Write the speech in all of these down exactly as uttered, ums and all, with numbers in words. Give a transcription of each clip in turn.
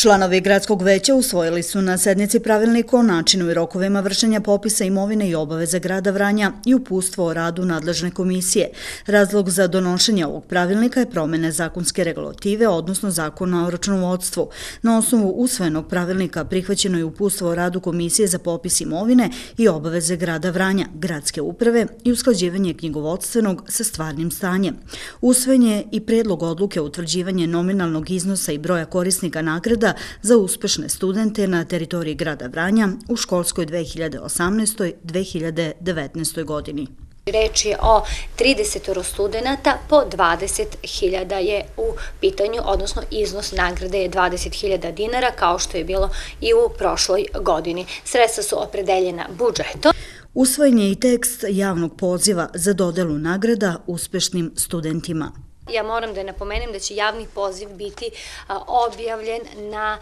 Članovi Gradskog veća usvojili su na sednici pravilnik o načinu i rokovima vršenja popisa imovine i obaveza grada Vranja i uputstvo o radu nadležne komisije. Razlog za donošenje ovog pravilnika je promjene zakonske regulative, odnosno zakona o računovodstvu. Na osnovu usvojenog pravilnika prihvaćeno je uputstvo o radu komisije za popis imovine i obaveze grada Vranja, gradske uprave i usklađivanje knjigovodstvenog sa stvarnim stanjem. Usvojen je i predlog odluke o utvrđivanje nominalnog iznosa i broja korisnika nagrada za uspešne studente na teritoriji grada Vranja u školskoj dve hiljade osamnaestoj dve hiljade devetnaestoj godini. Reč je o trideset studenata, po dvadeset hiljada je u pitanju, odnosno iznos nagrade je dvadeset hiljada dinara, kao što je bilo i u prošloj godini. Sredstva su opredeljena budžetom. Usvojen je i tekst javnog poziva za dodelu nagrada uspešnim studentima. Ja moram da napomenem da će javni poziv biti objavljen na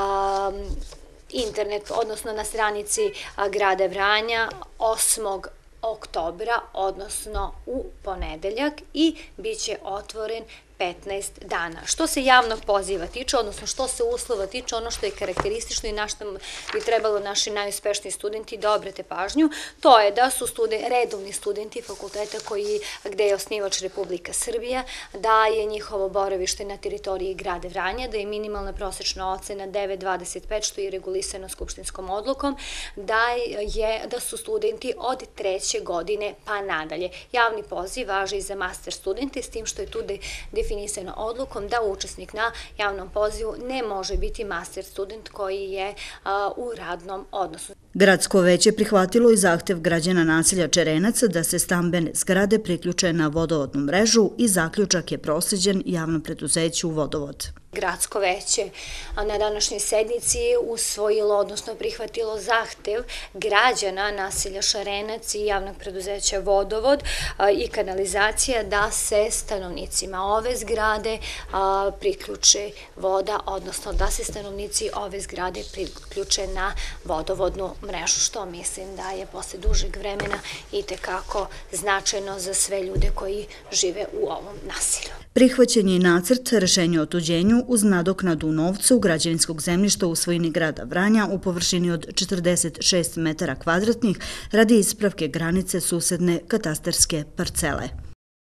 internet, odnosno na stranici grada Vranja osmog oktobra, odnosno u ponedeljak, i bit će otvoren petnaest dana. Što se javnog poziva tiče, odnosno što se uslova tiče, ono što je karakteristično i na što bi trebalo naši najuspešniji studenti da obrate pažnju, to je da su redovni studenti fakulteta koji, gde je osnivač Republika Srbija, da je njihovo boravište na teritoriji grada Vranja, da je minimalna prosečna ocena devet zarez dvadeset pet, što je regulisano skupštinskom odlukom, da su studenti od treće godine pa nadalje. Javni poziv važi i za master studente, s tim što je tu definisano odlukom da učesnik na javnom pozivu ne može biti master student koji je u radnom odnosu. Gradsko veće prihvatilo i zahtev građana naselja Čerenac da se stambene zgrade priključe na vodovodnu mrežu i zaključak je prosleđen javnom preduzeću Vodovod. Gradsko veće na današnjoj sednici usvojilo, odnosno prihvatilo zahtev građana naselja Šarenac i javnog preduzeća Vodovod i kanalizacija da se stanovnicima ove zgrade priključe voda, odnosno da se stanovnici ove zgrade priključe na vodovodnu mrežu, što mislim da je posle dužeg vremena i tekako značajno za sve ljude koji žive u ovom naselju. Prihvaćen je i nacrt rešenja o otuđenju uz nadoknadu u novcu građevinskog zemljišta u svojini grada Vranja u površini od četrdeset šest metara kvadratnih radi ispravke granice susedne katastarske parcele.